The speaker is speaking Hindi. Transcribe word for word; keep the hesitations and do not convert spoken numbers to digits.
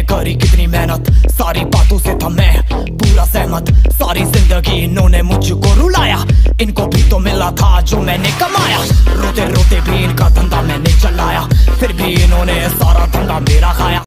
इन्होंने करी कितनी मेहनत, सारी बातों से था मैं पूरा सहमत। सारी जिंदगी इन्होंने मुझको रुलाया, इनको भी तो मिला था जो मैंने कमाया। रोते रोते भी इनका धंधा मैंने चलाया, फिर भी इन्होंने सारा धंधा मेरा खाया।